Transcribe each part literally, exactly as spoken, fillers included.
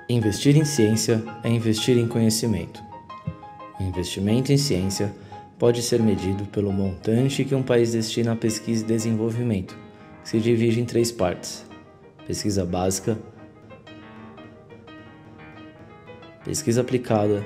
Investir em ciência é investir em conhecimento. O investimento em ciência pode ser medido pelo montante que um país destina à pesquisa e desenvolvimento, que se divide em três partes: pesquisa básica, pesquisa aplicada,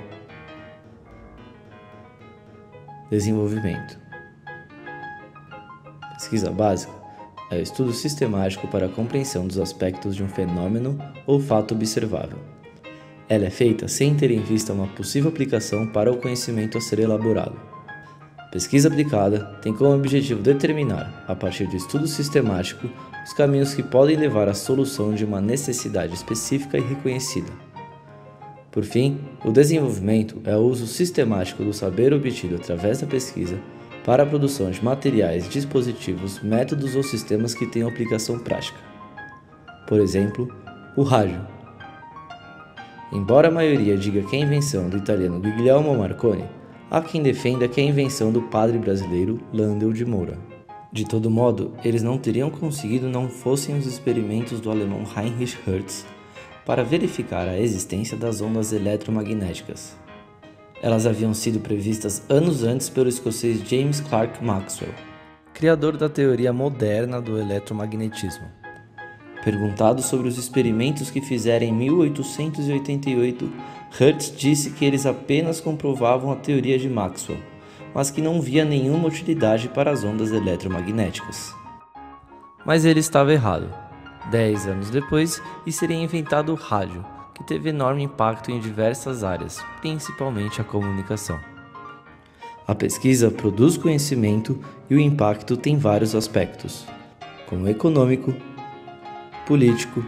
desenvolvimento. Pesquisa básica é o estudo sistemático para a compreensão dos aspectos de um fenômeno ou fato observável. Ela é feita sem ter em vista uma possível aplicação para o conhecimento a ser elaborado. Pesquisa aplicada tem como objetivo determinar, a partir de estudo sistemático, os caminhos que podem levar à solução de uma necessidade específica e reconhecida. Por fim, o desenvolvimento é o uso sistemático do saber obtido através da pesquisa para a produção de materiais, dispositivos, métodos ou sistemas que tenham aplicação prática. Por exemplo, o rádio. Embora a maioria diga que é a invenção do italiano Guglielmo Marconi, há quem defenda que é a invenção do padre brasileiro Landel de Moura. De todo modo, eles não teriam conseguido não fossem os experimentos do alemão Heinrich Hertz para verificar a existência das ondas eletromagnéticas. Elas haviam sido previstas anos antes pelo escocês James Clerk Maxwell, criador da teoria moderna do eletromagnetismo. Perguntado sobre os experimentos que fizera em mil oitocentos e oitenta e oito, Hertz disse que eles apenas comprovavam a teoria de Maxwell, mas que não via nenhuma utilidade para as ondas eletromagnéticas. Mas ele estava errado. Dez anos depois, e seria inventado o rádio, que teve enorme impacto em diversas áreas, principalmente a comunicação. A pesquisa produz conhecimento e o impacto tem vários aspectos, como econômico, político,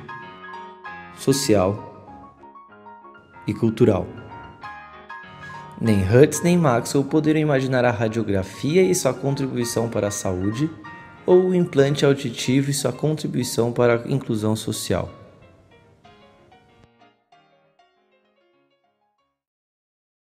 social e cultural. Nem Hertz nem Maxwell poderiam imaginar a radiografia e sua contribuição para a saúde, ou o implante auditivo e sua contribuição para a inclusão social.